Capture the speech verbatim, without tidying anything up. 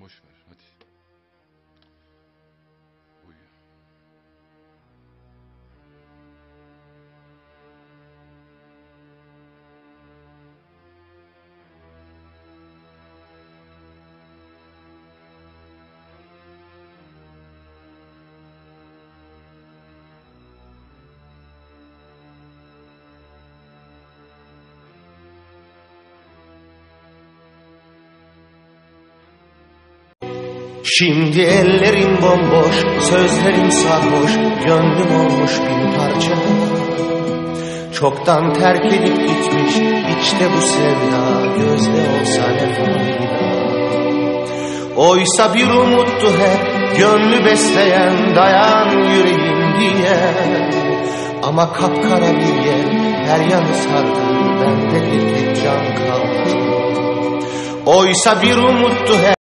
Sen boş ver hadi. Uyu. Şimdi ellerim bomboş, sözlerim sarhoş, gönlüm olmuş bir parça. Çoktan terk edip gitmiş, içte bu sevda, gözde olsa ne fayda. Oysa bir umuttu hep, gönlü besleyen, dayan yüreğim diye. Ama kapkara bir yer, her yanı sardı, bende bir tek can kaldı. Oysa bir umuttu hep.